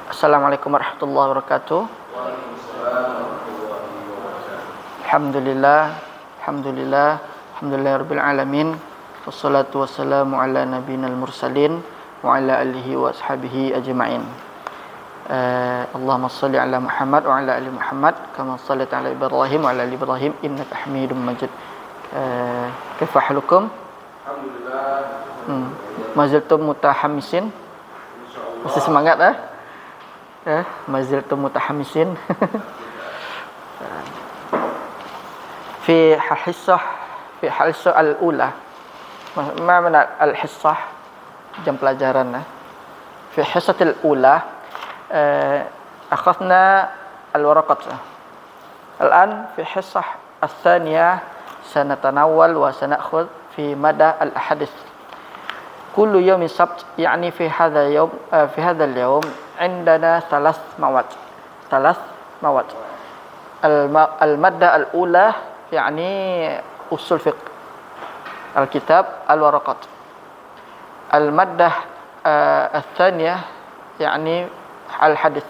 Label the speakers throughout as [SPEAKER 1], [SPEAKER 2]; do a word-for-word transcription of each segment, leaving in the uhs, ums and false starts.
[SPEAKER 1] Assalamualaikum warahmatullahi wabarakatuh. Alhamdulillah, alhamdulillah, alhamdulillahirabbil alamin. Wassalatu wassalamu ala nabiyinal mursalin wa ala alihi wa ashabihi ajma'in. Uh, Allahumma shalli ala Muhammad wa ala ali Muhammad kama shallaita ala Ibrahim wa ala ali Ibrahim innaka Hamidum Majid. Uh, kaifa halukum?
[SPEAKER 2] Alhamdulillah.
[SPEAKER 1] Hmm. Maziltum mutahamisin? Masih semangat eh? Eh, maziltum mutahamisin. Fi al-hissah fi al-hissah al-ula. Ma mana al-hissah? Jam pelajaran eh. Fi hissatil ula أخذنا الورقة. الآن في الحصة الثانية سنتناول وسنأخذ في مدى الأحاديث. كل يوم سبت يعني في هذا اليوم في هذا اليوم عندنا ثلاث مواد ثلاث مواد. المادة الأولى يعني أصول فقه الكتاب الورقات. المادة الثانية يعني الحديث.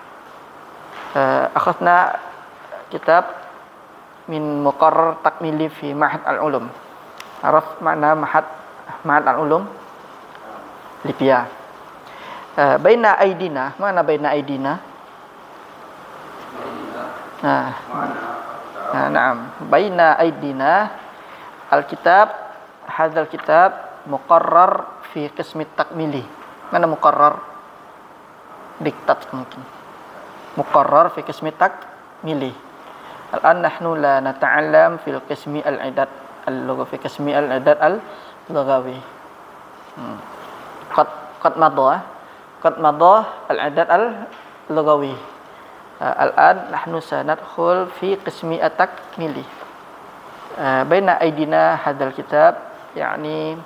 [SPEAKER 1] أخذنا كتاب من مقرر تكميلي في معهد العلوم. عرف معنى معهد معهد العلوم؟ ليبيا. بين أيدينا، mana بين أيدينا؟ Nah, nah, نعم. بين أيدينا الكتاب. هذا الكتاب مقرر في قسم التكميلي. Mana مقرر؟ diktat mungkin. Muqarrar fi qismi takmili. Al-an nahnu la nata'allam fil qismi al-i'dad al-lughawi fi qismi al-i'dad al-lughawi. Hmm. Qad qad madha qad madha al-i'dad al-lughawi. Al-an nahnu sanadkhul fi qismi at-takmili. Baina aydina hadzal kitab yani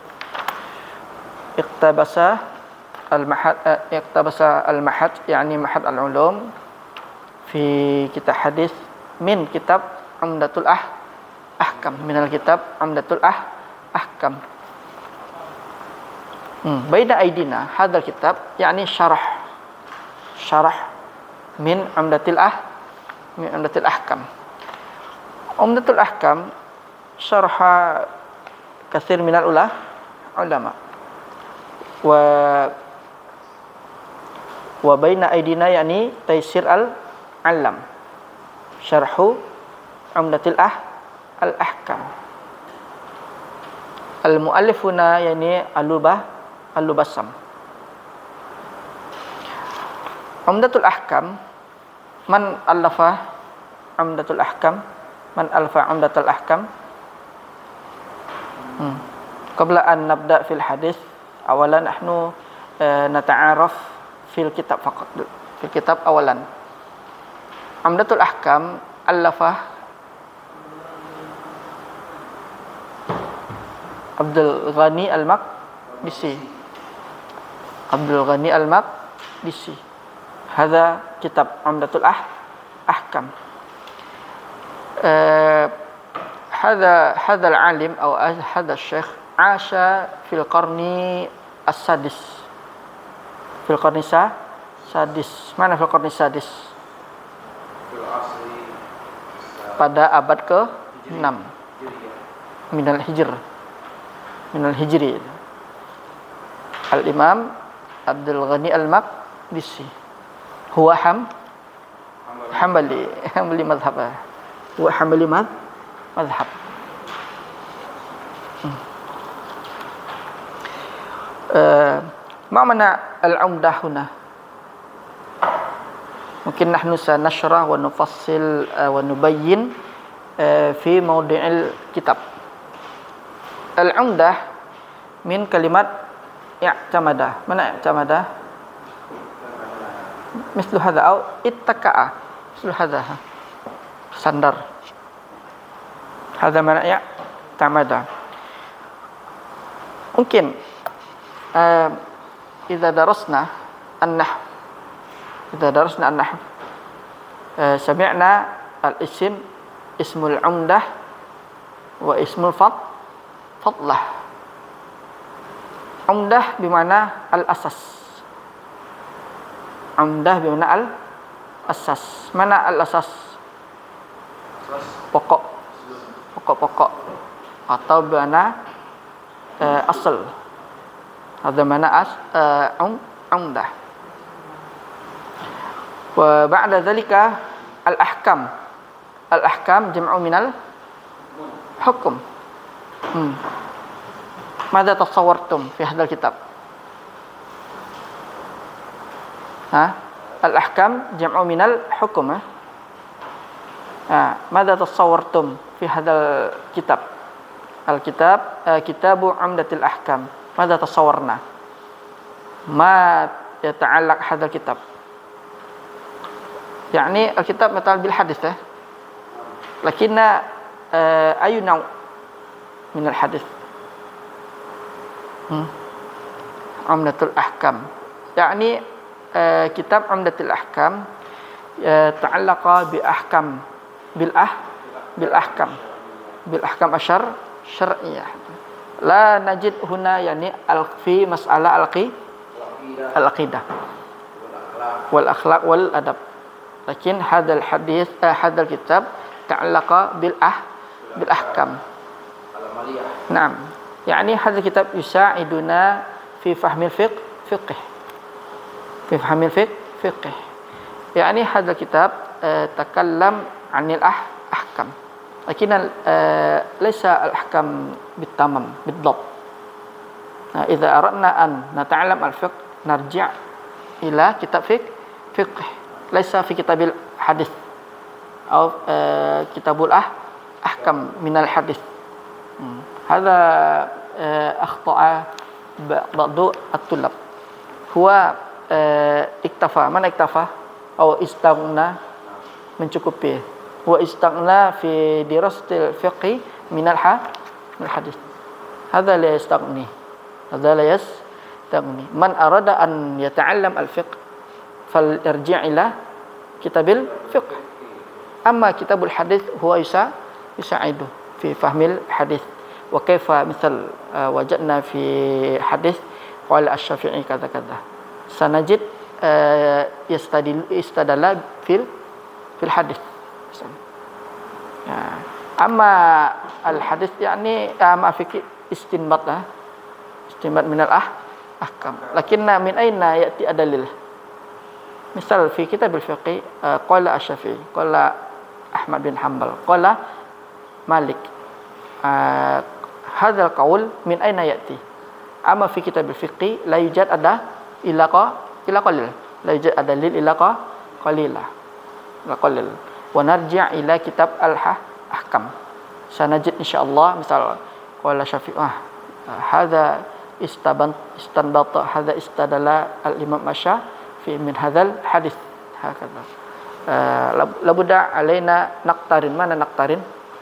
[SPEAKER 1] iqtabasa المحد اقتبس المحد يعني محد العلوم في كتاب حديث من كتاب عمدة الأحكام من الكتاب عمدة الأحكام. بين أيدينا هذا الكتاب يعني شرح شرح من عمدة الأح من عمدة الأحكام. عمدة الأحكام شرح كثير من العلماء و wa baina aidina yani taysir al-alam syarhu umdatil ah al-ahkam. Al-muallifuna yani al-lubah al-lubassam. Umdatul ahkam, man allafa umdatul ahkam? Man alfa umdatul ahkam? Hmm. Qabla an nabda fil hadis, awalan nahnu uh, nata'araf fil kitab faqat. Fil kitab awalan. Umdatul ahkam allafah Abdul Ghani al-Maqdisi. Abdul Ghani al-Maqdisi. Hadza kitab Umdatul ah ahkam. Uh, hadza hadza al-alim atau hadza al-syekh asha fil qarni as-sadis. Fil qarni sadis. Mana fil qarni sadis? Pada abad ke enam minal hijr. Minal hijri. Al-Imam Abdul Ghani al-Maqdisi. Huwa ham Hambali, Hambali madhhab. Huwa Hambali madhhab. Hmm. Uh, ما معنى العمدة هنا؟ ممكن نحن سنشرح ونفصل ونبين في موضع الكتاب. العمدة من كلمة اعتمد. من اعتمد؟ مثل هذا أو اتكأ. مثل هذا sandar. هذا معنى اعتمد. ممكن uh, إذا درسنا النحو إذا درسنا النحو سمعنا الاسم اسم العمدة واسم الفضلة. عمدة بمعنى الأساس Umdah bermakna al asas. Mana al asas? Pokok. Pokok-pokok. Atau bermakna uh, asal. Ada mana as uh, um, umdah. Wa ba'da dzalika al-ahkam. Al-ahkam jam'u minal hukum. Hmm. Mada tasawwartum fi hadzal kitab? Ha? Al-ahkam jam'u minal hukum. Ha? Ha, mada tasawwartum fi hadzal kitab? Al-kitab uh, kitabu Umdatul Ahkam. Mada tasawwarna? Ma yata'allaq hadzal kitab? Yani al-kitab مثال بالحديث eh? لكن أي نوع من الحديث عمدة الأحكام يعني كتاب عمدة الأحكام تعلق بأحكام بالأح بالأحكام بالأحكام الشر شرعية لا نجد هنا يعني في مسألة القي العقيدة والأخلاق والأدب لكن هذا الحديث هذا الكتاب تعلق بالأح بالأحكام. نعم. يعني هذا الكتاب يساعدنا في فهم الفقه فقه في فهم الفقه فقه. يعني هذا الكتاب تكلم عن الأحكام لكن ليس الأحكام بالتمام بالضبط. إذا أردنا أن نتعلم الفقه نرجع إلى كتاب فقه فقه ليس في كتاب الحديث أو كتاب الأحكام من الحديث. هذا أخطأ بعض الطلاب. هو اكتفى من اكتفى أو استغنى mencukupi. هو استغنى في دراسة الفقه من الحديث. هذا لا يستغني. هذا لا يستغني. من أراد أن يتعلم الفقه فليرجع إلى كتاب الفقه. أما كتاب الحديث هو يساعده في فهم الحديث وكيف مثل وجدنا في حديث قال الشافعي كذا كذا سنجد يستدل استدل في في الحديث. أما الحديث يعني ما في استنباط استنباط من الأحكام لكن من أين يأتي الدليل؟ مثال في كتاب الفقه قال الشافعي قال أحمد بن حنبل قال مالك هذا القول من أين يأتي؟ أما في كتاب الفقه لا يوجد ada إلا إلا قليل لا يوجد دليل إلا قليلا إلا قليل. ونرجع إلى كتاب الأحكام سنجد إن شاء الله مثال قال الشافعي آه هذا استنبط هذا استدل الإمام الشافعي من هذا الحديث هكذا. لابد علينا نقترن. Mana نقترن?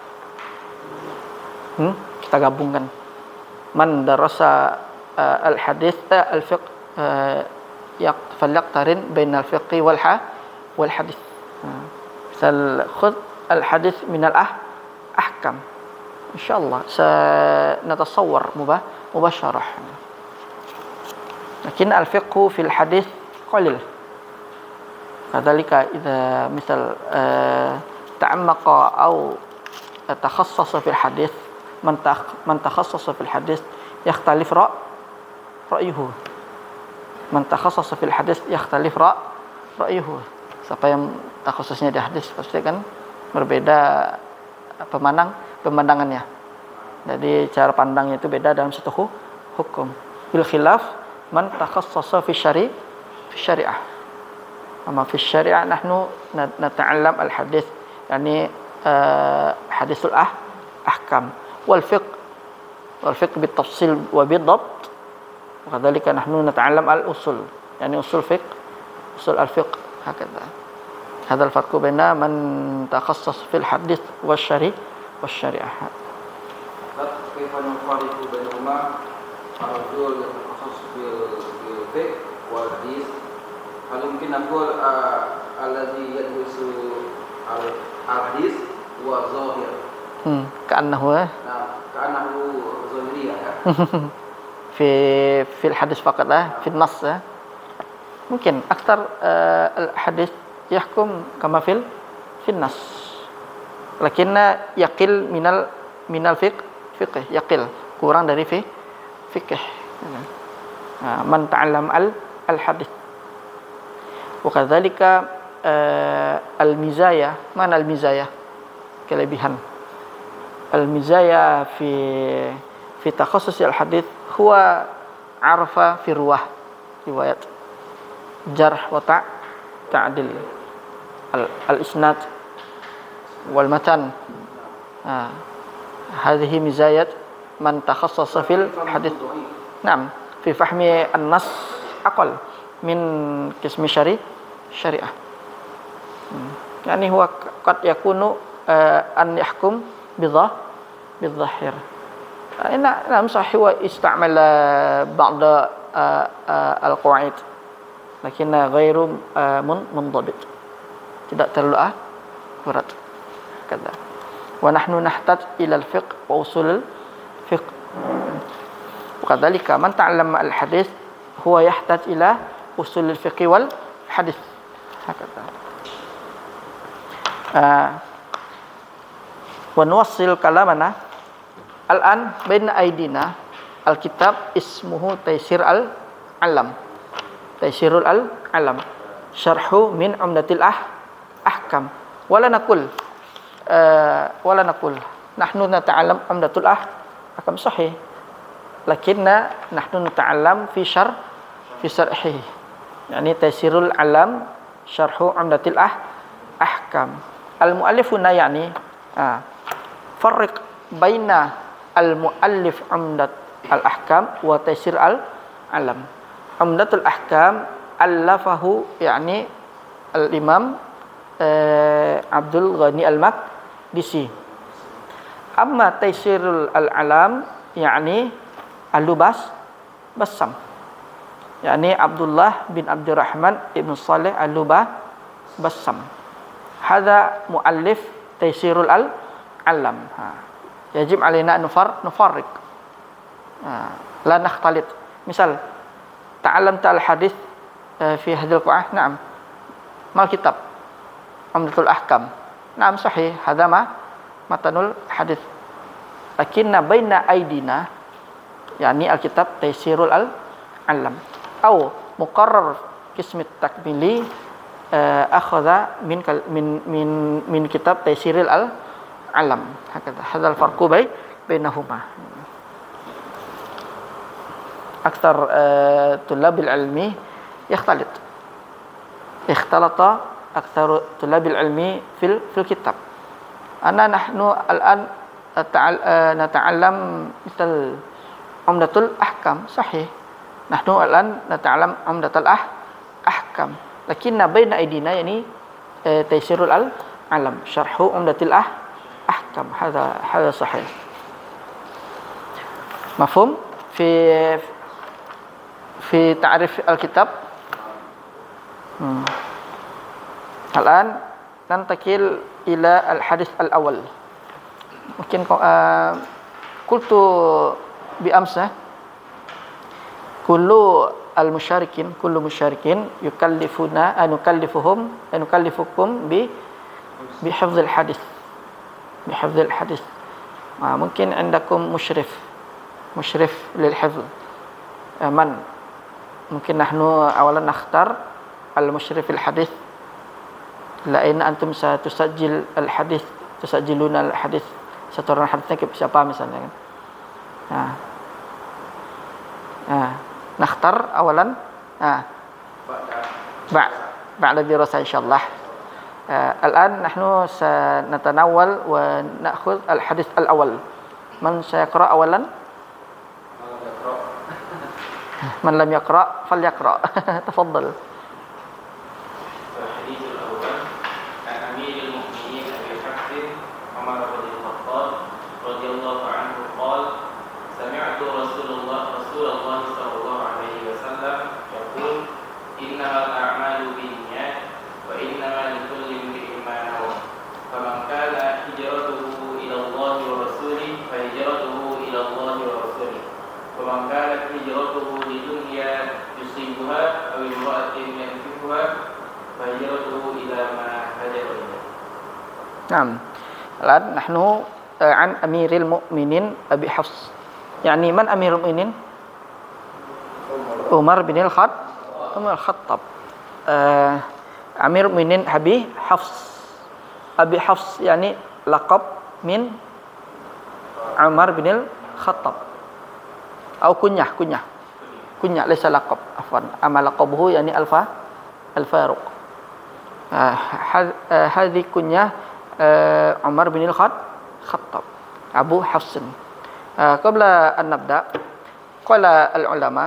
[SPEAKER 1] Hmm? Kita gabungkan. Man darasa uh, al-hadith uh, al-fiqh uh, falyaqtarin bain al-fiqh wal wal hadith. Misal khudh al-hadith min al-ahkam. Insyaallah sanatasawwar mubah mubasharah. Lakin al-fiqh fi al-hadith qalil. كذلك إذا مثل تعمق أو تخصص في الحديث من من تخصص في الحديث يختلف رأيه. من تخصص في الحديث يختلف رأيه. Siapa yang takhususnya di hadis pasti kan berbeda pemandang pemandangannya. Jadi cara pandangnya itu beda dalam satu hukum. Bil khilaf man takhassasa fi syari fi syariah. أما في الشريعة نحن نتعلم الحديث يعني حديث الأحكام والفقه والفقه بالتفصيل وبالضبط وكذلك نحن نتعلم الأصول يعني أصول فقه أصول الفقه هكذا. هذا الفرق بين من تخصص في الحديث والشريعة والشريعة.
[SPEAKER 2] كيف نفرق بينهما الرجل يتخصص في الفقه والحديث؟ هل يمكن نقول الذي يدرس الحديث هو ظاهر؟
[SPEAKER 1] كأنه
[SPEAKER 2] نعم كأنه ظاهرية
[SPEAKER 1] في في الحديث فقط في النص mungkin aktar uh, al-hadis yahkum kama fil fil nas. Lakinna yaqil minal minal fiqh fiqh yaqil, kurang dari fi, fikih. Nah, man ta'allam al al-hadis. Wa kadzalika uh, al-mizaya, mana al-mizaya? Kelebihan. Al-mizaya fi fi takhassus al-hadis huwa arfa fi ruwah riwayat jarh wa ta' ta'dil al-isnad wal matan. Ah, hadhihi mizayat man takhassasa fil hadis. Naam, fi fahmi an-nas aqal min qismi syari syariah. Hmm. Yani huwa qad yakunu uh, an yahkum bidhah bidhahir. Ina nam sahih wa istamal ba'd al-qawaid. Lakinna ghairu mundabit. Tidak terlalu akurat. Kata. Wa nahnu nahtaj ila al-fiqh wa usul al-fiqh. Wakadzalika man ta'allama al-hadis huwa yahtaj ila usul al-fiqh wal hadis. Hakata. Uh, wa nuwassil kalamana al-an baina aidina al-kitab ismuhu Taysir al-Alam. Taysirul al-Alam. Syarhu min Umdatil ah ahkam. Wala naqul uh, wala naqul nahnu nata'allam Umdatul ah ahkam sahih. Lakinna nahnu nata'allam fi syarh fi syarhihi. Yani Taysirul Alam syarhu Umdatil ah ahkam. Al-muallifuna yani ah, farriq baina al-muallif Umdat al-ahkam wa Taysir al-Alam. Umdatul ahkam allafahu yani al-imam eh, Abdul Ghani al-Maqdisi. Amma Taysirul al-Alam yani al-Lubas Bassam. Yani Abdullah bin Abdurrahman ibn Saleh al-Lubas Bassam. Hadza muallif Taysirul al-Alam. Ha. Yajib alaina nufar nufarriq. Ha. La nakhtalit. Misal ta'allamta al-hadis uh, fi hadhil qa'ah, na'am. Mal kitab Umdatul Ahkam. Na'am sahih, hadza ma matanul hadis. Lakinna baina aidina yani al-kitab Taysirul al-Alam. Au muqarrar qismit takmili uh, akhadha min min min min kitab Taysiril al-Alam. Hakadha. Hadzal farqu bai bainahuma. أكثر طلاب العلم يختلط اختلط أكثر طلاب العلم في في الكتاب. أنا نحن الآن نتعلم مثل عمدة الأحكام صحيح. نحن الآن نتعلم عمدة الأحكام. لكن بين أيدينا يعني تيسير العلم شرح عمدة الأحكام. هذا هذا صحيح. مفهوم في في تعريف الكتاب. Hmm. Al-an nantakil ila al-hadis al-awwal. Mungkin uh, qultu bi amsa kullu al-musyarikin kullu musyarikin yukallifuna an nukallifuhum an nukallifukum bi bi hifdzil hadis bi hifdzil hadis. Ah, mungkin indakum musyrif musyrif lil hifdz. Uh, man mungkin nahnu awalan nakhtar al-musyrif al-hadis. Lain antum satusajjil al-hadis, tusajjiluna al-hadis. Satu orang hadisnya siapa misalnya kan. Nah. Nah, nakhtar awalan ah ba' ba'da dirasa insyaallah. Al-an nahnu sanatanawwal wa na'khudh al-hadis al-awwal. Man sayaqra awalan? Man lam yaqra falyaqra. Tafadhal.
[SPEAKER 2] ومن كانت هجرته لدنيا يصيبها أو امرأة فهجرته إلى ما هاجر إليه.
[SPEAKER 1] نعم. الآن نحن عن أمير المؤمنين أبي حفص. يعني من أمير المؤمنين؟ عمر بن الخطاب. عمر الخطاب. أمير المؤمنين أبي حفص. أبي حفص يعني لقب من عمر بن الخطاب أو كنية كنية كنية ليس لقب عفوا. أما لقبه يعني الفا الفاروق. هذه كنية عمر بن الخطاب أبو حفص. قبل أن نبدأ قال العلماء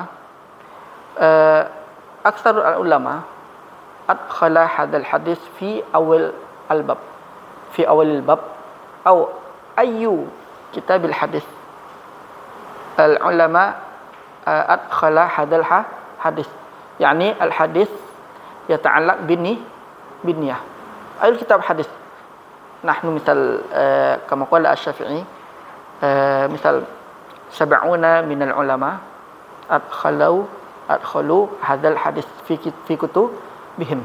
[SPEAKER 1] أكثر العلماء أدخل هذا الحديث في أول الباب في أول الباب أو أي كتاب الحديث العلماء أدخل هذا الحديث يعني الحديث يتعلق بالنية بالنية. أي كتاب حديث نحن مثل كما قال الشافعي مثل سبعون من العلماء أدخلوا أدخلوا هذا الحديث في في كتبهم.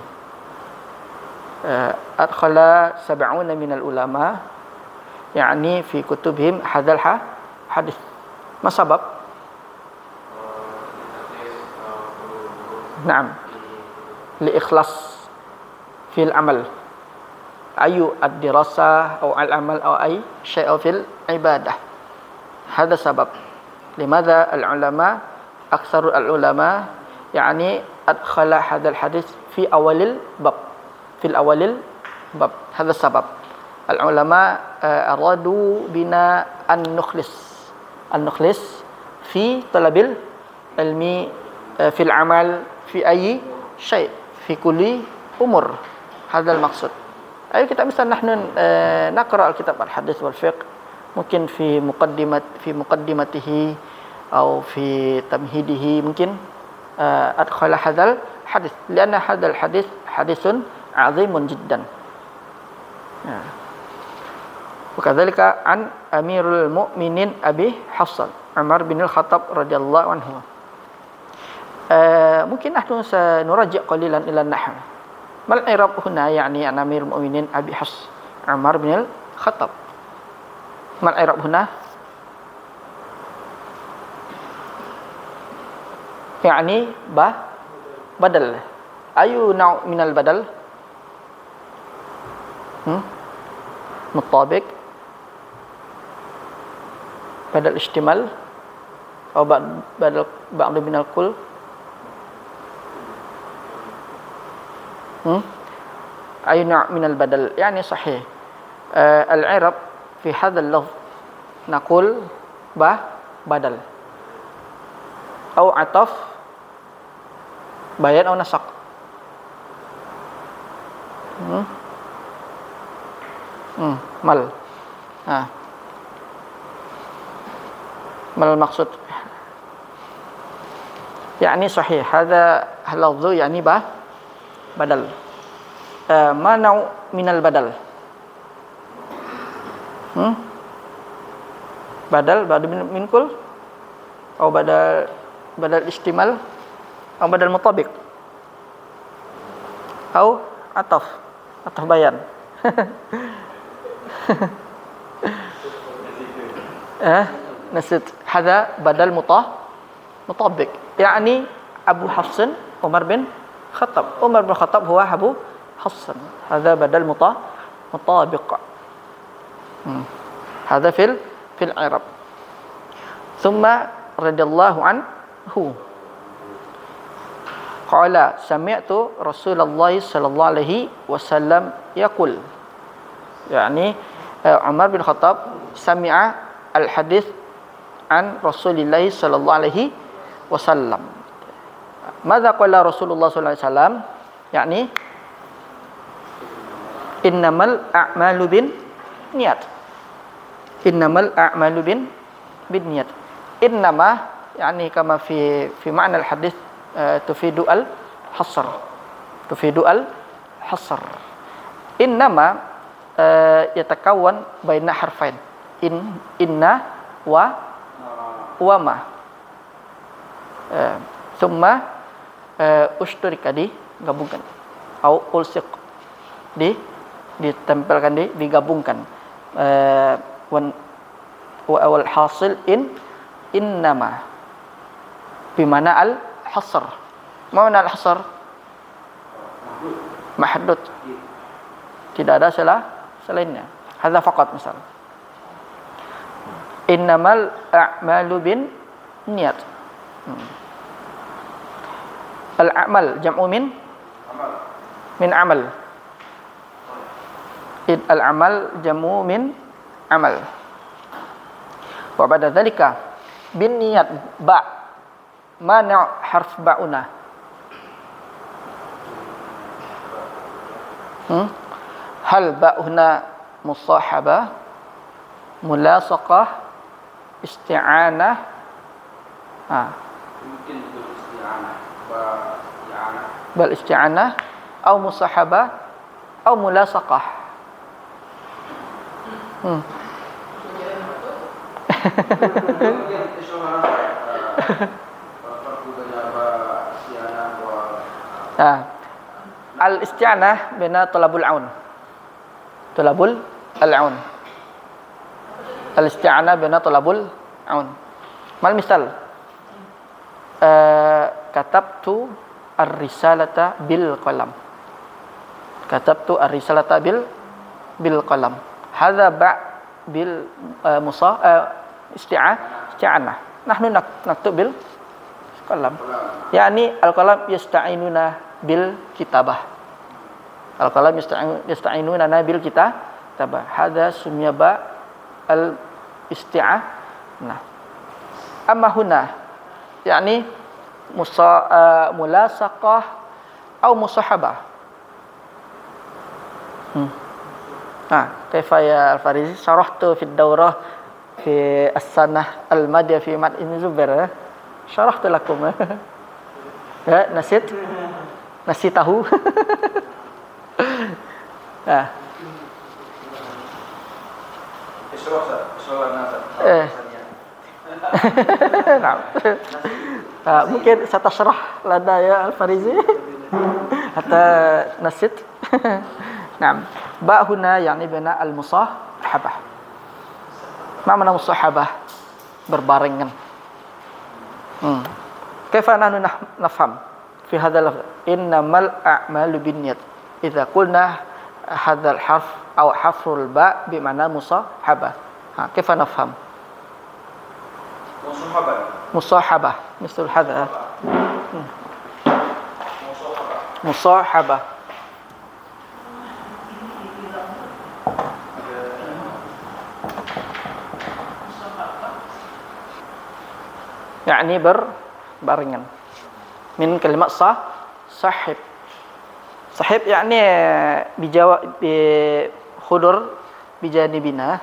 [SPEAKER 1] أدخل سبعون من العلماء يعني في كتبهم هذا الحديث. ما سبب؟ نعم لإخلاص في العمل أي الدراسة أو العمل أو أي شيء في العبادة. هذا سبب لماذا العلماء أكثر العلماء يعني أدخل هذا الحديث في أول الباب في الأول الباب. هذا السبب العلماء أرادوا بنا أن نخلص أن نخلص في طلب العلم في العمل في أي شيء في كل أمور. هذا المقصود. أي كتاب مثلا نحن نقرأ الكتاب الحديث والفقه ممكن في مقدمة في مقدمته أو في تمهيده ممكن أدخل هذا الحديث لأن هذا الحديث حديث عظيم جدا. وكذلك عن أمير المؤمنين أبي حفص عمر بن الخطاب رضي الله عنه. ممكن نحن سنراجع قليلا إلى النحو. ما الإعراب هنا يعني عن أمير المؤمنين أبي حفص عمر بن الخطاب؟ ما الإعراب هنا؟ يعني با بدل. أي نوع من البدل؟ مطابق بدل اشتمال أو بدل بعض من الكل. أي نوع من البدل يعني صحيح. آه العرب في هذا اللفظ نقول با بدل أو عطف بيان أو نسق. مل آه. ما المقصود؟ يعني صحيح هذا اللفظ يعني با بدل. آه ما نوع من البدل؟ hmm? Badal badal min kul atau badal badal istimal atau badal mutabik atau ataf ataf bayan. eh nasid hada badal mutah mutabik يعني أبو حفص عمر بن خطاب. عمر بن خطاب هو أبو حفص. هذا بدل مطا مطابق. هذا في في العرب. ثم رضي الله عنه قال سمعت رسول الله صلى الله عليه وسلم يقول يعني عمر بن خطاب سمع الحديث عن رسول الله صلى الله عليه وسلم. ماذا قال رسول الله صلى الله عليه وسلم؟ يعني إنما الأعمال بالنيات. إنما الأعمال بالنيات. إنما يعني كما في في معنى الحديث تفيد الحصر. تفيد الحصر. إنما يتكون بين حرفين إن إن و وما. ثم usturika digabungkan. au ulsiq, di ditempelkan, di digabungkan. Uh, wan wa awal hasil in innama bimana al hasr. Mana al hasr? Mahdud, tidak ada salah selainnya. Hadza faqat misal. Innamal a'malu bin niat. Hmm. Al-a'mal jam'u min amal. Min amal. Id al-amal jam'u min amal. Wa ba'da dzalika bin niat ba mana harf ba'una. Hmm? Hal ba'una musahabah, mulasaqah, isti'anah. Ah.
[SPEAKER 2] Mungkin itu isti'anah, ba isti'anah.
[SPEAKER 1] Bal isti'anah atau musahabah atau mulasaqah. Hmm. Ah. Al-isti'anah bina talabul aun. Talabul al-aun. Al-isti'anah bina talabul aun. Mal misal. Uh, katabtu ar-risalata bil qalam. Katabtu ar-risalata bil bil qalam. Hadza ba' bil uh, musa uh, isti'anah isti'anah. Nahnu naktub bil qalam. Yani al-qalam yasta'inuna bil kitabah. Al-qalam yasta'inuna bil kitabah. Hadza sumya ba al isti'anah. Amma huna yani musa uh, mulasaqah atau musahabah. Hmm. Nah, kaifa ya Al-Farizi syarahtu fi ad-daurah fi as-sanah al-madiyah fi mad Ibn Zubair. Syarahtu lakum. Ya, nasit? Nasi tahu. Ah. Eh. Nah. Ah, mungkin saya tasrah lada ya Al-Farizi. Hatta nasit. Naam. Ba huna yani bina al-musahabah. Ma mana musahabah? Berbarengan. Hmm. Kaifa nahnu nafham fi hadzal lafz? Innamal a'malu binniyat. Idza qulna hadzal harf aw harful ba bi mana musahabah. Ha, kaifa nafham?
[SPEAKER 2] Musahabah.
[SPEAKER 1] Musahabah, misal hadza. Hmm. Musahabah. Yani berbarengan. Min kalimat sah sahib. Sahib yani bijawab bi hudur bijanibina.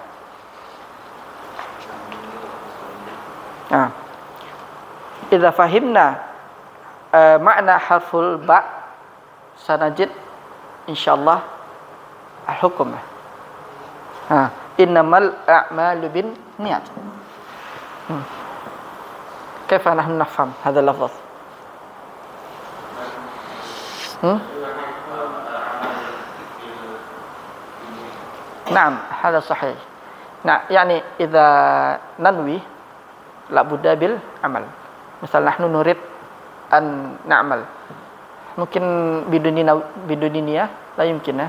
[SPEAKER 1] Ah. Idza fahimna uh, makna harful ba sanajid insyaallah al-hukm. Ha, innamal a'malu bin niat. Hmm. كيف نحن نفهم هذا اللفظ؟ هم؟ نعم هذا صحيح. نعم يعني إذا ننوي لابد بالعمل. مثلا نحن نريد أن نعمل ممكن بدون بدون نية لا يمكن.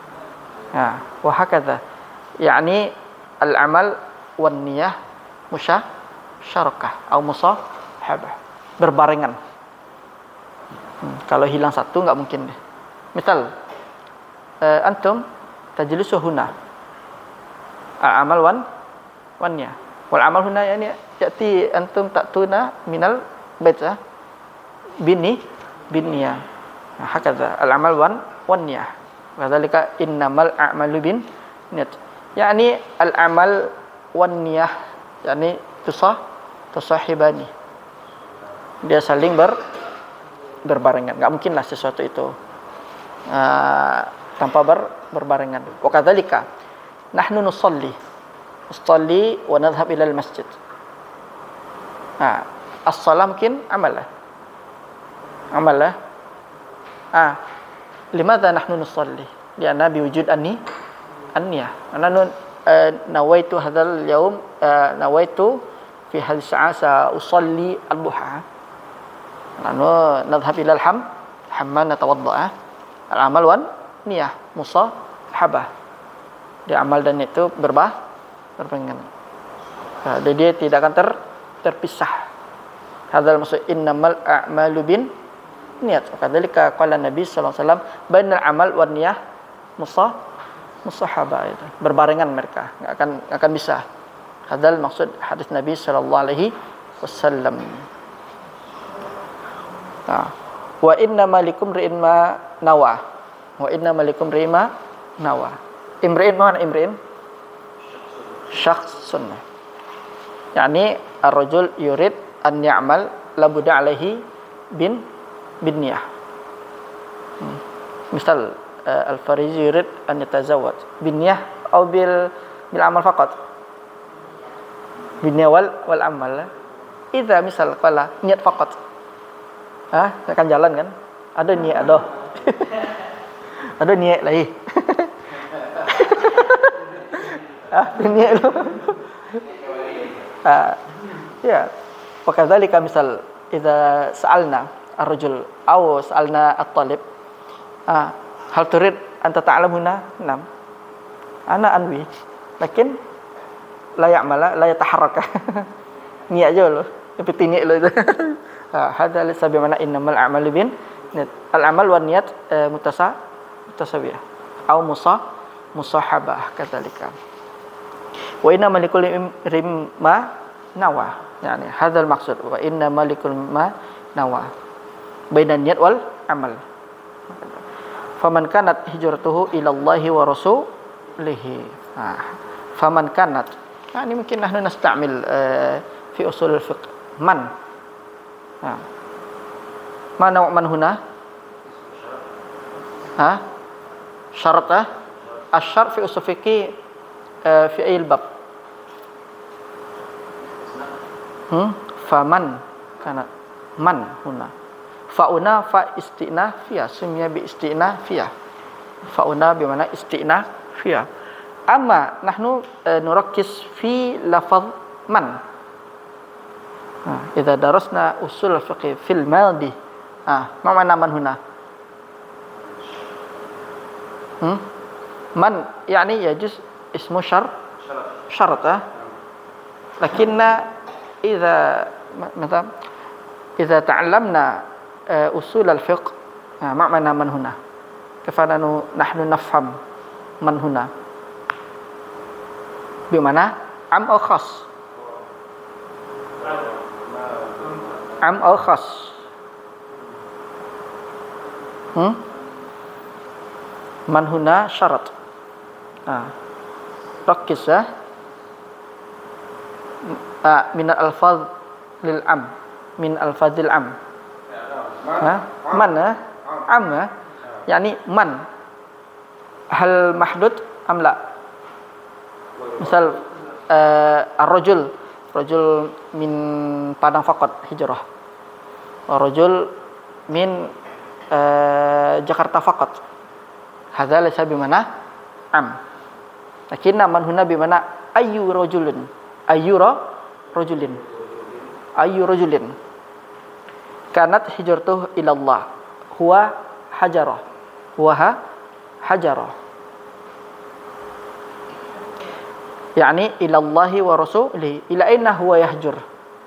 [SPEAKER 1] وهكذا يعني العمل والنية musyarakah atau musahabah, berbarengan. Hmm, kalau hilang satu enggak mungkin deh. Misal uh, antum tajlisu huna. Al-amal wan wannya. Wal amal huna yani yati antum ta'tuna minal bait ah bini binniya. Nah, hakadha al-amal wan wannya. Kadzalika innamal a'malu bin niat. Yani al-amal wan niyah yani tusah tusahibani. Dia saling ber berbarengan. Enggak mungkinlah sesuatu itu uh, tanpa ber berbarengan. Wa kadzalika nahnu nusalli nusalli wa nadhhab ila al-masjid. Nah, as-shalah mungkin amal lah. Amal lah. Ah, limadha nahnu nusalli? Lianna biwujud anni anniyah. Ana nawaitu hadzal yaum nawaitu fi hadhihi sa'a sa usalli al-duha. Nanu nadhhab ila al-ham hamman natawadda. Al-amal wan niyah musahabah. Dia amal dan itu berbah berbarengan. Jadi dia tidak akan ter, terpisah. Hadzal maksud innamal a'malu bin niat. Kadzalika qala Nabi sallallahu alaihi wasallam bainal amal wan niyah musa musahabah itu. Berbarengan mereka, enggak akan enggak akan bisa. Hadzal maksud hadis Nabi sallallahu alaihi wasallam. Nah, wa inna malikum ri'in ma nawa. Wa inna malikum ri'in ma nawa. Imri'in mana imri'in? Syakhsun. Yani ar-rajul yurid an ya'mal la budda alaihi bin bin niyah. Hmm. Misal uh, al-farizi yurid an yatazawwaj bin niyah atau bil bil amal faqat. Bin niyah wal wal amal. Idza misal qala niat faqat. Ah, akan jalan kan? Ada niat ada. Ada niat lagi. Ah, niat lu. Ah, ya. Wakadzalika misal idza sa'alna ar-rajul aw sa'alna at-talib ah hal turid anta ta'lamuna nam ana anwi lakin la ya'mala la yataharraka niat aja lo tapi niat lo itu ha hadza laysa bi mana innamal a'malu bin niat al-amal wan niat mutasa mutasawiyah aw musa musahabah kadzalika wa inna malikul rimma nawa yani hadzal maksud wa inna malikul ma nawa bainan niat wal amal. Faman kanat hijratuhu ila Allah wa rasulihi. Ah, faman kanat. Nah, ini mungkin nahnu nastamil uh, fi usul al-fiqh. Man. Ah. Mana man huna? Ha? Syarat ah? Asy-syart fi usul fiqh uh, fi ayil bab. Hmm? Faman kanat man huna. Fauna fa istinafiyah sumya bi istinafiyah. Fauna bi mana istinafiyah. Amma nahnu uh, nurakkis fi lafaz man. Ha, idza darasna usul al-fiqh fil madi. Ah, ma mana man huna? Hmm? Man yani yajuz ismu syar syarat ah. Lakinna idza مثلا إذا تعلمنا أصول الفقه ما معنى من هنا كيف نحن نفهم من هنا بمعنى عام أو خاص عام أو خاص من هنا شرط ركز من الألفاظ lil am min al-fadil am ha man am yani man hal mahdud am la misal uh, ar-rajul rajul min Padang faqat hijrah wa rajul min uh, Jakarta faqat hadza laysa bi mana am lakinna man huna bi mana ayyu rajulin ayyu rajulin ayu rajulin kanat hijratuhu ila Allah huwa hajarah huwa hajarah yani ila Allah wa rasulihi ila aina huwa yahjur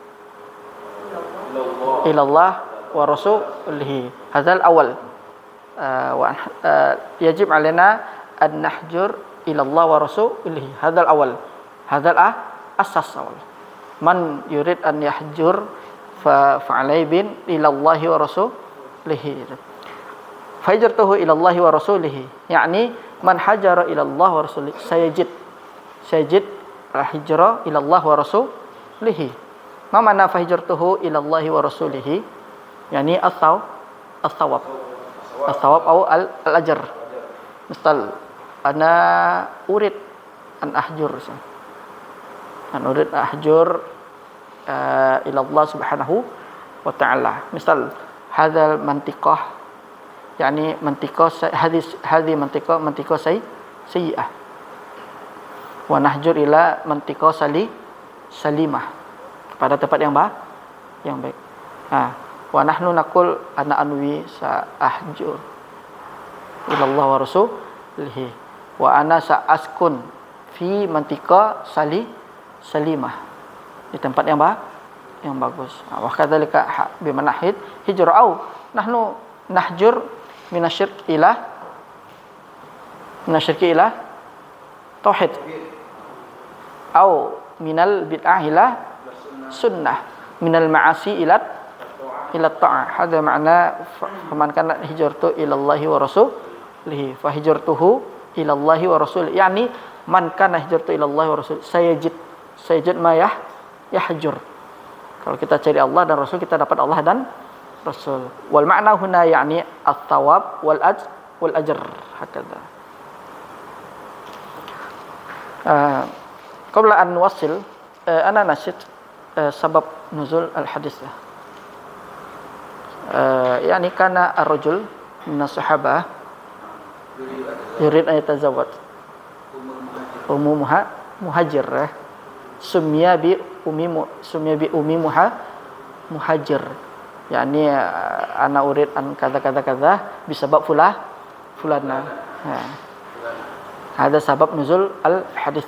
[SPEAKER 1] ila Allah wa rasulihi hadzal awal wa yajib alaina an nahjur ila Allah wa rasulihi hadzal awal hadzal asas awal man yurid an yahjur fa fa'alai bin ila Allah wa rasulihi fa hijratuhu ila Allah wa rasulihi yani man hajara ila Allah wa rasulihi sayajid sayajid hijrah ila Allah wa rasulihi ma mana fa hijratuhu ila Allah wa rasulihi yani as-saw as-sawab as-sawab atau al-ajr misal ana urid an ahjur an urid ahjur uh, ila Allah subhanahu wa ta'ala misal hadzal mantiqah yakni mantiqa hadis hadhi mantiqa mantiqa say sayyi'ah. Wa nahjur ila mantiqa sali salimah, pada tempat yang baik, yang baik. Ha, wa nahnu naqul ana anwi sa ahjur ila Allah wa rasulihi wa ana sa askun fi mantiqa sali salimah, di tempat yang baik, yang bagus. Wa kadzalika bi manahid hijra au nahnu nahjur minasyirk ila minasyirki ila tauhid au minal bid'ah ila sunnah minal ma'asi ila ila ta'ah. Hadza makna faman kana hijratu ila Allah wa rasulihi fa hijratuhu ila Allah wa rasul, yakni man kana hijratu ila Allah wa rasul sayajid sayajid ma yah yahjur. Kalau kita cari Allah dan Rasul, kita dapat Allah dan Rasul. Wal ma'na huna yakni at-thawab wal ajr wal ajr hakadha. Uh, Qabla an nuwassil, uh, ana nasid uh, sabab nuzul al-hadis. Uh, yani kana ar-rajul min as-sahabah yurid an yatazawwaj ummu muhajir, summiya bi ummi summiya bi ummi muhajir, yani uh, ana urid an kadza kadza kadza bisabab fulah fulana. Ha. Ada sabab nuzul al-hadis.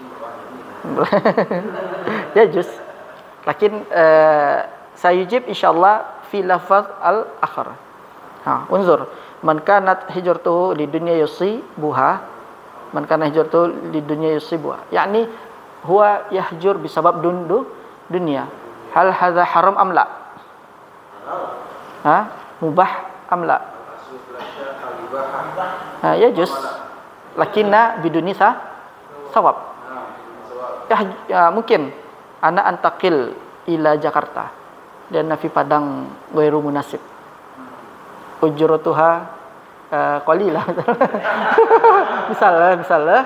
[SPEAKER 1] Ya juz. Lakin uh, sayujib insyaallah fi lafaz al-akhar. Ha, unzur. Man kanat hijratuhu li dunya yusibuha, man kana hijratuhu li dunya yusibuha, yakni huwa yahjur bisabab dundu dunia. Hal hadza haram am la? Ha, mubah am la? Ha, ya juz. Lakinna biduni sa sawab. Ya, ya mungkin ana antaqil ila Jakarta dan fi Padang ghairu munasib. Ujratuha uh, qalila. misal misal uh,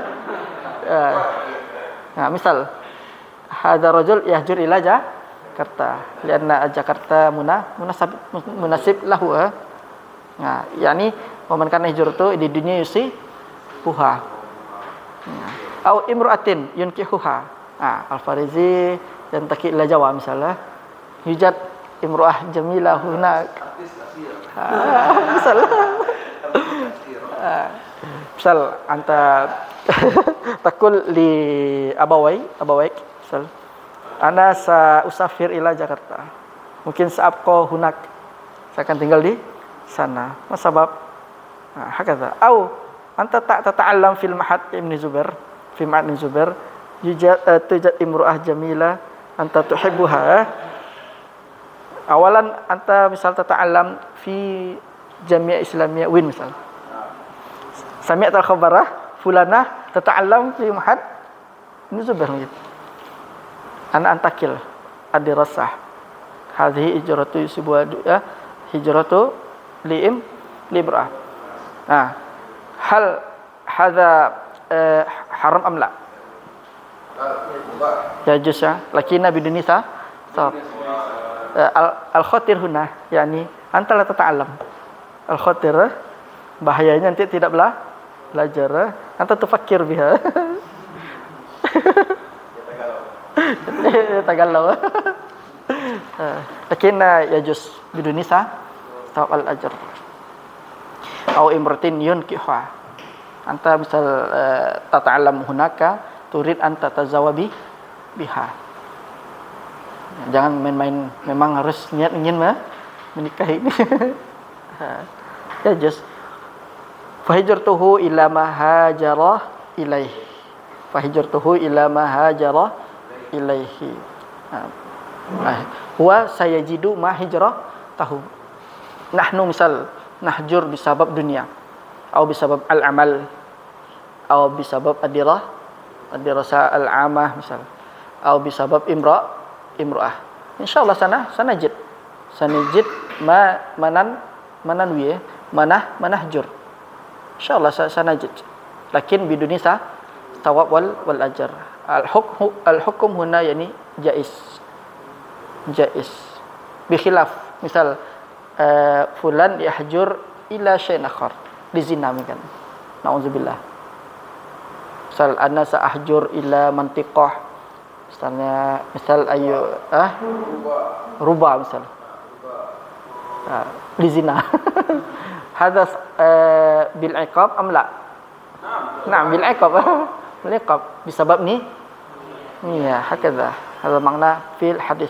[SPEAKER 1] nah, misal hadza rajul yahjur ila Jakarta lianna Jakarta muna munasib munasib lahu. Nah, yakni man kana hijratu di dunia yusi puha. Au imra'atin yunkihuha. Ah, Al-Farizi dan Taqi ila Jawa misalnya. Hujat imra'ah jamilah hunak. Ah, misal. Ah, misal anta takul li abawai, abawaik misal. Ana sa usafir ila Jakarta. Mungkin saabqa hunak. Saya akan tinggal di sana. Apa sebab? Ah, hakadha. Au anta tak tata'allam fil mahad Ibn Zubair, fi ma'ad Ibn Zubair yujad uh, tujad imru'ah jamila anta tuhibbuha. Awalan anta misal tata'allam fi jami'ah islamiyah win misal. Sami'at al-khabarah fulana tata'allam fi mahad Ibn Zubair gitu. Ana antakil adirasah. Hadhihi hijratu yusibuha ya hijratu li'im libra'ah. Nah, hal hadza uh, haram am la? Ya juz ya, lakinna biduni sa sawab. Al-khatir huna yakni anta la tata'allam. Al-khatir bahayanya nanti tidak bela belajar, anta tufakkir biha. Tagalau. Lakinna ya juz biduni sa sawab al-ajr. Au imratin yunkiha. Anta misal uh, tata'allam hunaka turid anta tazawabi biha. Jangan main-main, memang harus niat ingin menikahi ini. Ya just fahijratuhu ila ma hajara ilaih. Fahijratuhu ila ma hajara ilaihi. Nah, huwa sayajidu ma hijrah tahu. Nahnu misal nahjur bisabab dunia atau bisabab al-amal atau bisabab adirah adirasa al-amah misal atau bisabab imra imra'ah. Insyaallah sana sanajid sanajid ma manan mananwi manah manahjur. Insyaallah sanajid. Lakin biduni sa thawab wal wal ajr. Al-hukm al-hukm huna yani jaiz. Jaiz. Bi khilaf misal Uh, fulan yahjur ila syai'in akhar. Dizina kan. Nauzubillah. Misal ana sa'ahjur ila mantiqah. Misalnya misal ayu ah ruba misal. Ah, dizina. Hadha uh, bil iqab am la? Naam bil iqab. Bil iqab bisabab ni. Iya, hakadha. Hadha makna fil hadis.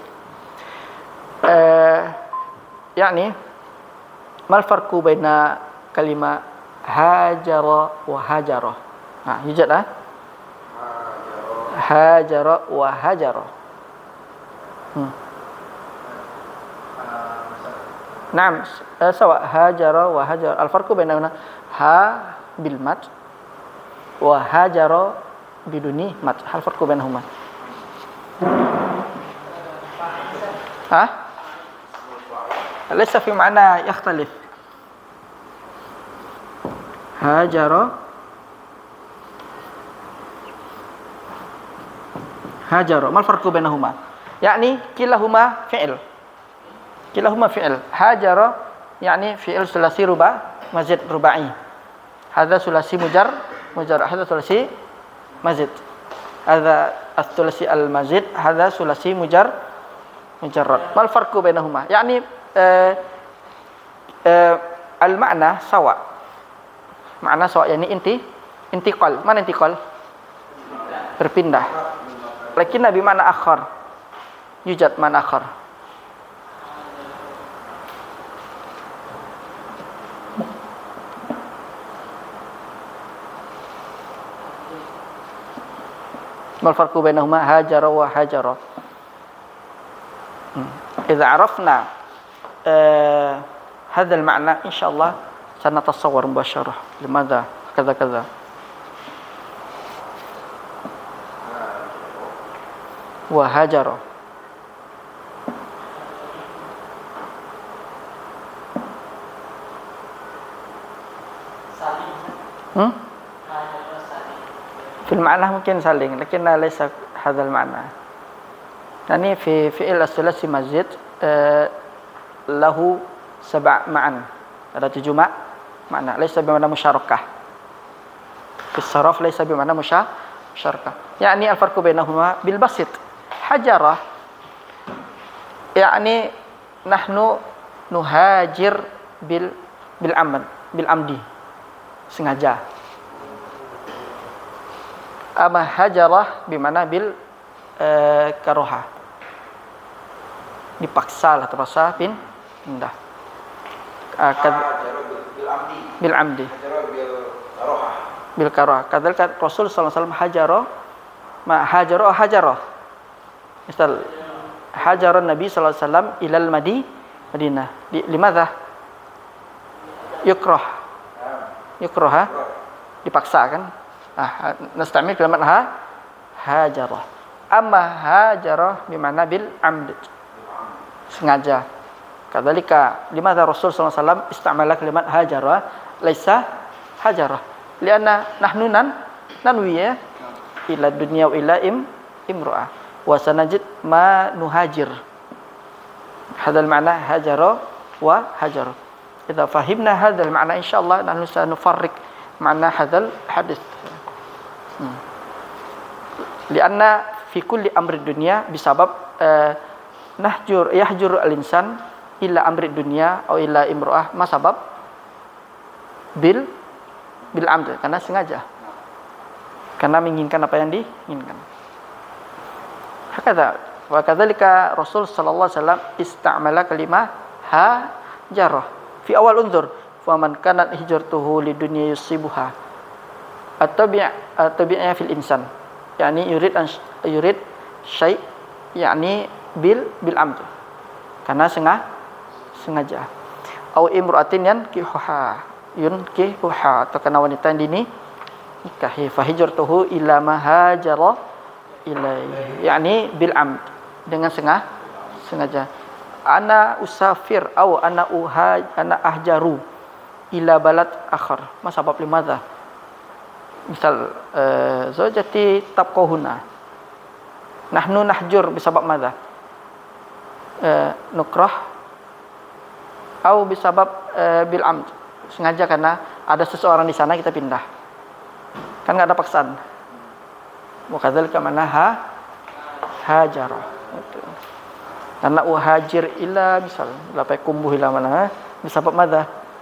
[SPEAKER 1] Uh, يعني ما الفرق بين كلمة هاجر وهاجر؟ ها يوجد ها؟ هاجر وهاجر. Hmm. نعم سواء هاجر وهاجر. الفرق بين ها بالمد وهاجر بدون مد. هل الفرق بينهما؟ ها؟ ليس في معنى يختلف. هاجر هاجر ما الفرق بينهما؟ يعني كلاهما فعل كلاهما فعل. هاجر يعني فعل ثلاثي رباع مزيد رباعي. هذا ثلاثي مجر مجر هذا ثلاثي مزيد. هذا الثلاثي المزيد هذا ثلاثي مجر مجرد. ما الفرق بينهما؟ يعني Uh, uh, al-makna sawa. Makna sawa yani inti intiqal. Mana intiqal? Berpindah. Lakin nabi mana akhar? Yujad mana akhar? Mal farqu bainahuma hajara wa hajara. Idza arafna Uh, هذا المعنى إن شاء الله سنتصور مباشرة لماذا كذا كذا. وهاجر hmm? في المعنى ممكن saling لكن ليس هذا المعنى. يعني في فعل الثلاثي مزيد uh, lahu sab' ma'an. Ada tujuh mak makna. Laisa bimana musyarakah. Fisaraf laisa bimana musyarakah. Yani al-farqu bainahuma bil basit. Hajarah yani nahnu nuhajir bil bil amd bil amdi. Sengaja. Ama hajarah bimana bil uh, karoha. Dipaksa lah terpaksa pin pindah. Akad bil amdi bil amdi bil karoha bil karoha. Kadzalika Rasul sallallahu alaihi wasallam hajara ma hajara hajara. Misal hajara Nabi sallallahu alaihi wasallam ilal Madi Madinah. Limadha? Yukrah. Yukrah dipaksa kan? Ah, nastamil kalimat ha hajara. Amma hajara bimana bil amd. Sengaja. Kadzalika limadha Rasul sallallahu alaihi wasallam istamala kalimat hajara laisa hajara lianna nahnu nan nanwiya ila dunya wa ila im imra'a wa sanajid ma nuhajir. Hadzal ma'na hajara wa hajar. Idza fahimna hadzal ma'na insyaallah nahnu sanufarriq ma'na hadzal hadis. Hmm. Lianna fi kulli amri dunya bisabab uh, nahjur yahjur al-insan illa amri dunia atau illa imro'ah ma sabab bil bil amd karena sengaja karena menginginkan apa yang diinginkan. Hakadha wa kadzalika Rasul sallallahu alaihi wasallam istamala kalimah hajarah fi awal unzur fa man kanat hijratuhu lidunya yusibuha at-tabi' at-tabi'nya fil insan yani yurid an yurid syai' yani bil bil amd karena sengaja sengaja. Au imra'atin yan kihuha yun kihuha atau karena wanita yang dini nikahi fa hijratuhu ila ma hajara ilaihi yani bil amd dengan sengaja sengaja. Ana usafir au ana uha ana ahjaru ila balad akhar ma sabab limadha. Misal uh, zawjati tabqahuna nahnu nahjur bisabab madha uh, nukrah atau bisabab uh, bil amd sengaja karena ada seseorang di sana kita pindah. Kan nggak ada paksaan. Wakadzalika mana ha hajara. Gitu. Karena uhajir ila misal, lapai kumbuh ila mana? Bisabab madza?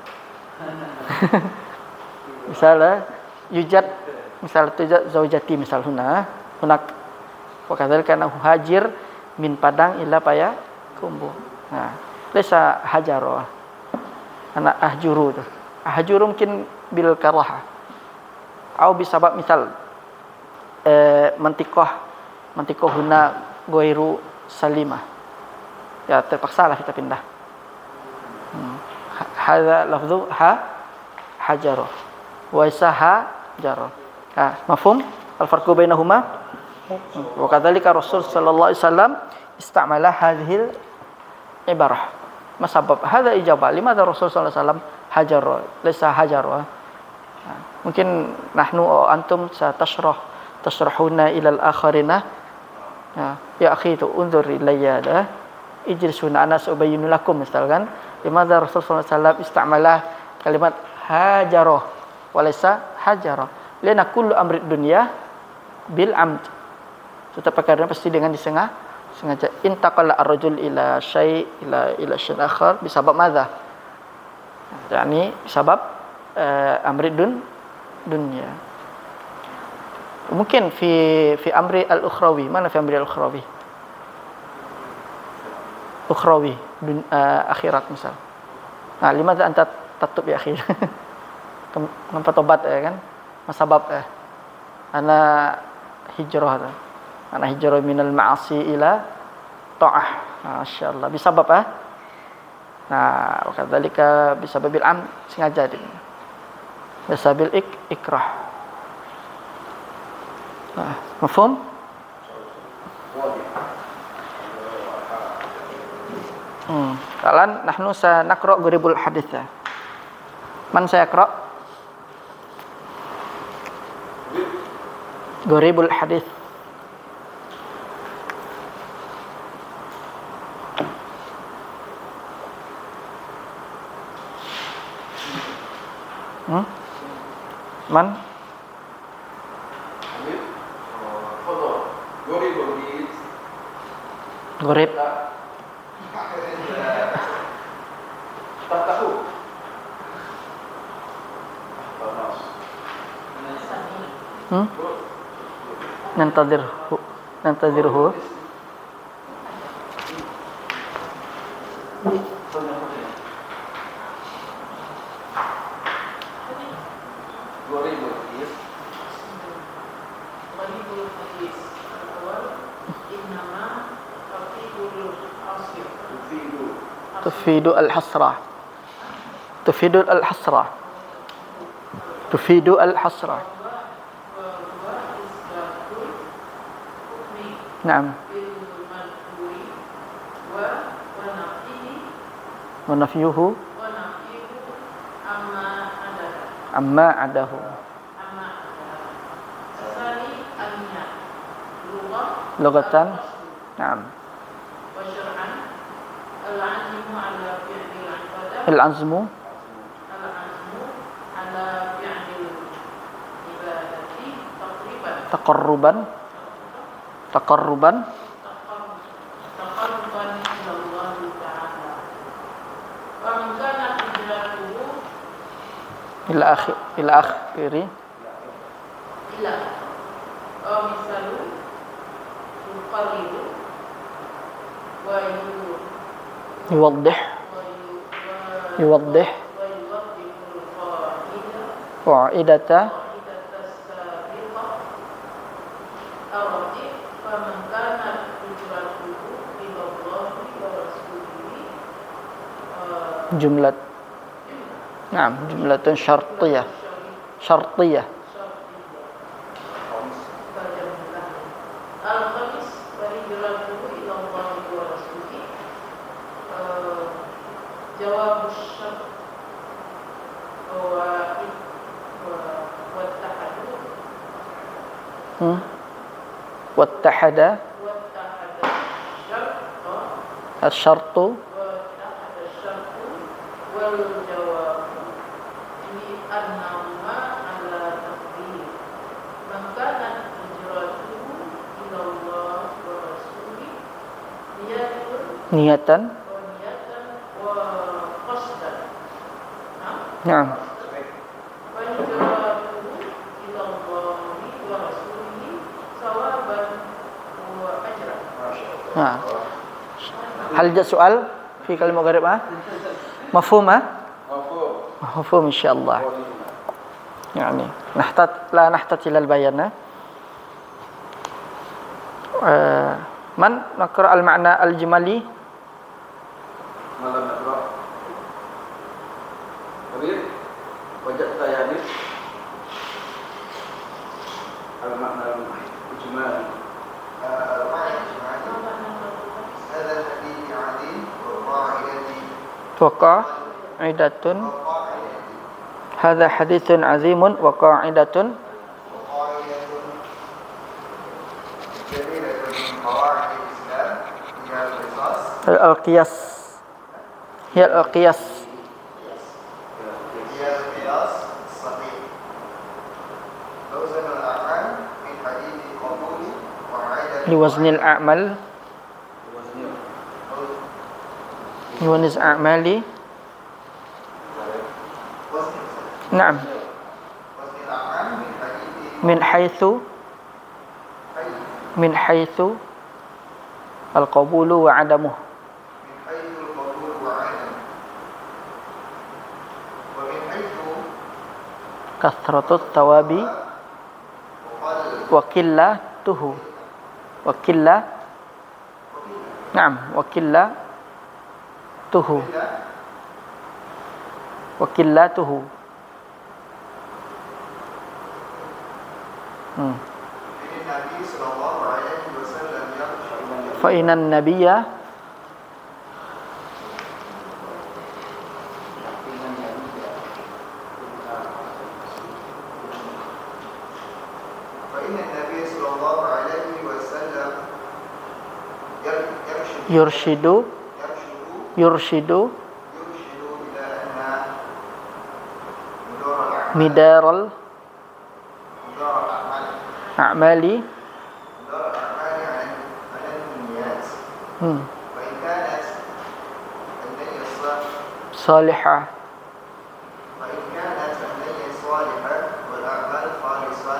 [SPEAKER 1] Misalnya yujad misal tujad zaujati misal huna hunak wakadzalika kana uhajir min padang ila paya kumbuh. Nah, lesa hajaro. Ana ahjuru tu. Ahjuru mungkin bil karaha. Atau bisabab misal eh mantikoh mantikoh huna goiru salimah. Ya terpaksa lah kita pindah. Hmm. Hadza lafzu ha hajaro. Wa isaha jaro. Ah, mafhum al-farqu bainahuma? Wa kadzalika Rasul sallallahu alaihi wasallam istamala hadhil ibarah. Ma sabab hadza ijabah limadha Rasul sallallahu alaihi wasallam hajaro laysa hajaro. Mungkin nahnu o antum satashrah tasrahuna ila al-akharina. Ya akhi tu unzur ilayya dah. Ijlisuna ana subayyinu lakum misalkan limadha Rasul sallallahu alaihi wasallam istamala kalimat hajaro walaysa hajaro. Lana kullu amri dunya bil amd. Setiap perkara pasti dengan disengah sengaja. Intaqala ar-rajul ila syai' ila ila syai' akhar bisabab madza? Yani bisabab uh, amri dun dunya. Mungkin fi fi amri al-ukhrawi. Mana fi amri al-ukhrawi? Ukhrawi dun, uh, akhirat misal. Nah, limadza anta tatub ya akhir? Kenapa tobat ya kan? Masabab eh ana hijrah tu. Ana hijrah minal ma'asi ila ta'ah. Masyaallah. Bisabab eh. Nah, wakadzalika bisababil am sengaja dia. Bisabil ik ikrah. Nah, mafhum? Hmm. Kalan nahnu sanaqra gharibul hadits. Man saya yaqra? Gharibul hadits. Hmm? Man? Gharib. Hmm? Nantadirhu nantadirhu tufidu al-hasra tufidu al-hasra tufidu al-hasra. Naam. Wa nafyuhu amma adahu lugatan. Naam. Al-azmu taqarruban taqarruban taqarruban ila Allah Ta'ala wa man kana hijratuhu ila akhir ila akhiri ila aw misalu yuqarribu wa yuwaddih yuwaddih qa'idata jumlah. Naam, jumlatun syartiyah. Syartiyah. Al-khamis wa hijratuhu ila Allah wa rasulihi. Jawab syart wa wattahadu. Hmm. Wattahada. Wattahada syart. Asy-syartu Niatan. Naam. Nah. Hal ada soal fi kalimat gharib ah? Mafhum ah? Mafhum insyaallah. يعني نحتاج لا نحتاج إلى البيان. آه من نقرأ المعنى الجمالي؟
[SPEAKER 2] malam naqra Habib wajadta ya Habib al-makna al-ijmali al-makna al-ijmali hadha al-hadith 'azim wa qa'idati
[SPEAKER 1] وقاعدة هذا حديث عظيم وقاعدة القياس هي القياس
[SPEAKER 2] هي القياس الصحيح لوزن الأعمال من حديث قبول وعدم
[SPEAKER 1] لوزن الأعمال لوزن الأعمال نعم من حيث من حيث القبول وعدمه
[SPEAKER 2] من حيث القبول وعدمه ومن حيث
[SPEAKER 1] كثرة الثواب وقلته وقلة نعم وقلته وقلته Hmm. فإن النبي يرشد يرشد مدار الأعمال صالحة
[SPEAKER 2] وإن كانت النية صالحة والأعمال خالصة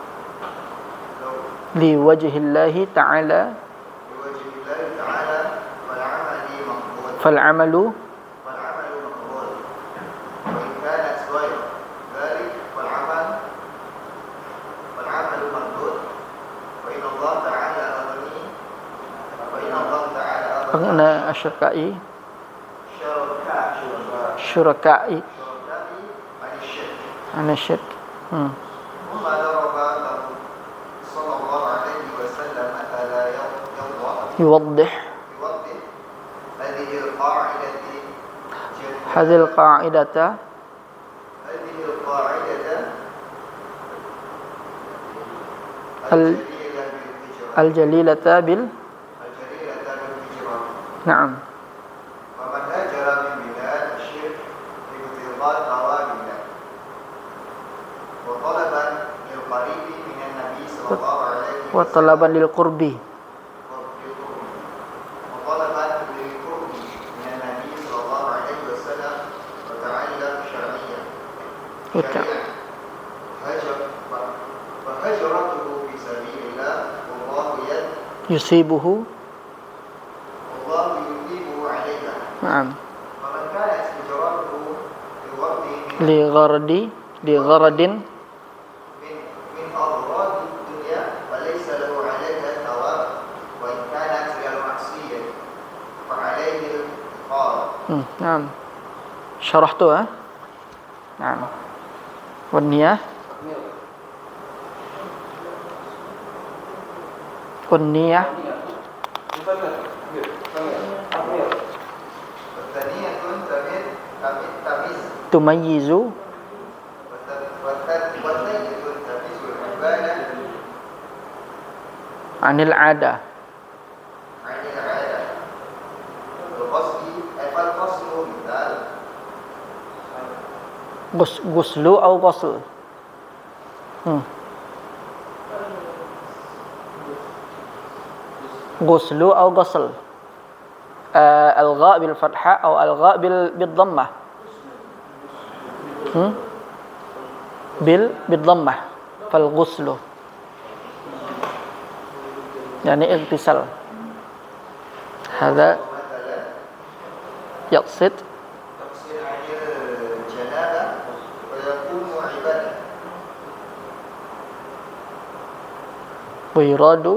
[SPEAKER 1] لوجه الله تعالى
[SPEAKER 2] لوجه الله تعالى والعمل مقبول
[SPEAKER 1] فالعمل
[SPEAKER 2] والعمل مقبول وإن كانت غير ذلك والعمل والعمل مردود وإن الله تعالى أغني وإن الله تعالى
[SPEAKER 1] أغنى أشركائي
[SPEAKER 2] شركاء
[SPEAKER 1] شركائي
[SPEAKER 2] شركاء عن الشرك
[SPEAKER 1] عن الشرك hmm.
[SPEAKER 2] ثم ضرب له صلى الله عليه وسلم ألا يوضح
[SPEAKER 1] يوضح
[SPEAKER 2] يوضح هذه القاعدة
[SPEAKER 1] هذه القاعدة
[SPEAKER 2] هذه القاعدة
[SPEAKER 1] ال-
[SPEAKER 2] الجليلة بالهجرة
[SPEAKER 1] الجليلة بال
[SPEAKER 2] الجليلة بالهجرة
[SPEAKER 1] نعم
[SPEAKER 2] ومن هاجر من بلاد الشرك ابتغاء ثواب الله وطلبا للقريب من النبي صلى الله عليه وسلم
[SPEAKER 1] وطلبا للقرب
[SPEAKER 2] وطلبا للقرب من النبي صلى الله عليه وسلم وتعلم شرعيا
[SPEAKER 1] وتع-
[SPEAKER 2] شريعة هجر فهجرته في سبيل الله والله يد
[SPEAKER 1] يصيبه
[SPEAKER 2] والله يثيبه عليها
[SPEAKER 1] نعم
[SPEAKER 2] فمن كانت هجرته لغرض من
[SPEAKER 1] لغرض لغرض
[SPEAKER 2] من من أغراض الدنيا فليس له عليها ثواب وإن كانت إلى المعصية فعليه العقاب.
[SPEAKER 1] hmm. نعم شرحتها نعم والنية والنية
[SPEAKER 2] والثانية تميز تميز
[SPEAKER 1] تميز
[SPEAKER 2] والثانية تميز العبادة
[SPEAKER 1] عن العادة
[SPEAKER 2] عن العادة. الغسل فالغسل مثال
[SPEAKER 1] غس- غسل أو غسل hmm. غسل أو غسل al-gha bil fathah atau al-gha bil bil dhammah? Hmm? Bil bil dhammah. Fal ghuslu. Yani ightisal. Hadza yaqsid
[SPEAKER 2] تقصير عن الجنابة ويكون عبادة
[SPEAKER 1] wa yuradu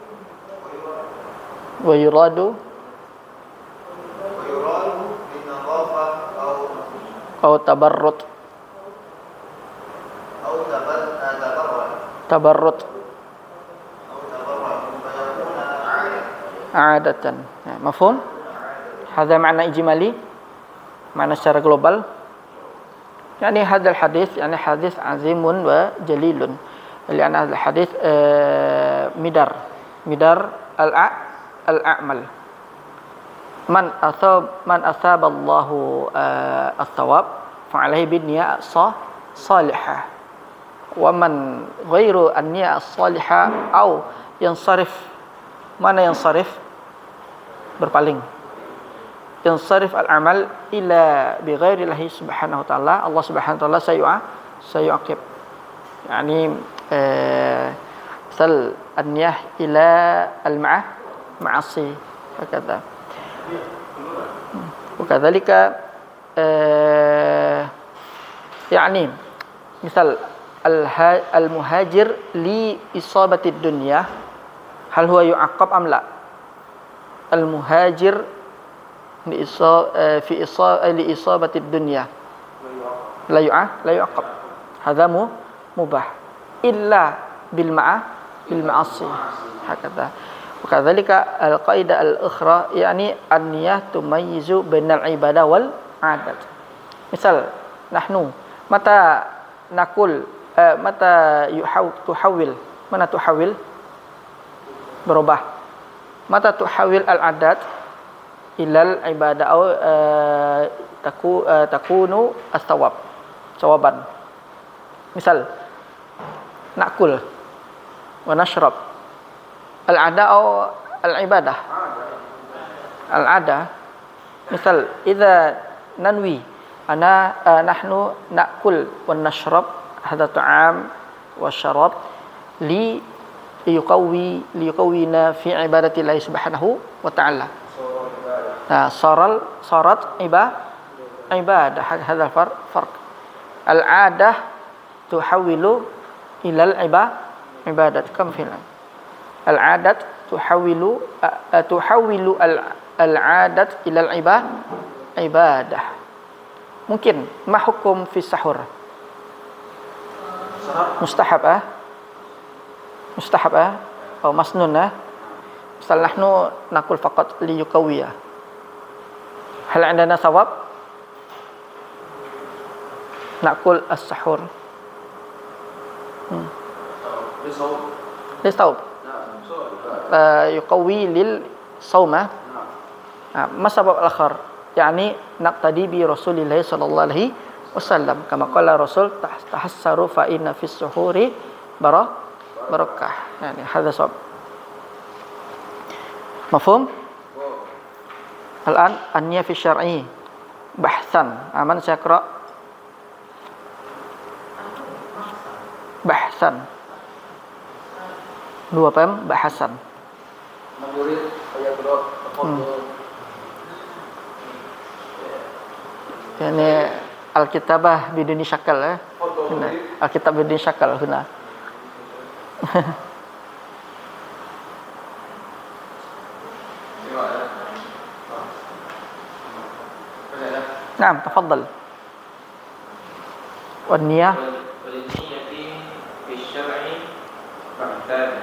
[SPEAKER 1] wa yuradu
[SPEAKER 2] ويراد بالنظافة أو
[SPEAKER 1] atau tabarrut
[SPEAKER 2] أو تبر- آه، تبرد
[SPEAKER 1] tabarrut
[SPEAKER 2] أو تبرد فيكون عادة
[SPEAKER 1] adatan. Ya, mafhum? Hadza makna ijmali, makna secara global. Yani hadzal hadis, yani hadis azimun wa jalilun. Lianna hadzal hadis uh, midar, midar al-a al-a'mal. Man asab man asaba Allahu uh, as-sawab fa alaihi bin niyyah salihah. Wa man ghairu an-niyyah as-salihah au yansarif. Mana yansarif? Berpaling. Yansarif al-amal ila bi ghairi Allah subhanahu wa ta'ala. Allah subhanahu wa ta'ala sayu'a sayu'aqib. Yani eh, misal an-niyah ila al-ma'ah ma'asi hakadha. وكذلك eh, يعني misal al-muhajir li isabati dunya hal huwa yu'aqqab am la? Al-muhajir li isa fi isa li isabati dunya la yu'a la yu'aqqab. Hadza mubah illa bil ma'ah bil ma'asi hakadha. وكذلك القاعدة الأخرى يعني النية تميز بين العبادة والعادة. مثال نحن متى نقول متى تحول mana tuhawil berubah mata tuhawil al-adat ilal ibadah atau uh, taku uh, takunu as-sawab sawaban. Misal nakul wa nashrab al-ada atau al-ibadah al-ada. Misal idza nanwi ana uh, nahnu nakul wa nashrab hadha ta'am wa syarab li yuqawi li yuqawina fi ibadati Allah subhanahu wa ta'ala. Nah, saral sarat ibadah ibadah hadha farq farq. Al-adah tuhawilu ila al-ibadah ibadat kam fi'lan. Al-adat tuhawilu uh, tuhawilu al-adat ila al-ibadah ibadah. Mungkin ma hukum fi sahur? Mustahab ah? Mustahab ah? Atau masnun ah? Misal nahnu nakul faqat li yuqawiyah. Hal indana sawab? Nakul as-sahur. Hmm. Li sawab. Uh, yuqawi lil sawmah. Ah, ma sabab al-akhar? Yani naqtadi bi Rasulillah sallallahu alaihi wasallam kama qala Rasul tahassaru fa inna fis suhuri bara barakah. Yani hadha sab. Mafhum? Al-an an-niyah fi syar'i bahsan. Aman saya qira bahsan. Dua pem bahasan.
[SPEAKER 2] Murid ayat dua
[SPEAKER 1] Yani al-kitabah biduni syakal eh. Huna. Al-kitab biduni syakal huna. Naam, tafadhal. Wan niyah
[SPEAKER 3] wal niyyati fi syar'i ba'dan.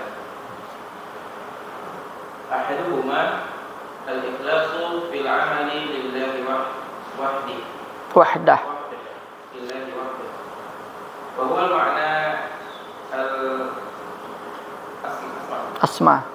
[SPEAKER 3] Ahaduhuma al-ikhlasu fil 'amali lillahi wahdi.
[SPEAKER 1] wahdah.
[SPEAKER 3] Lillahi wahdi. Wa huwa al-ma'na al-asma.
[SPEAKER 1] Asma.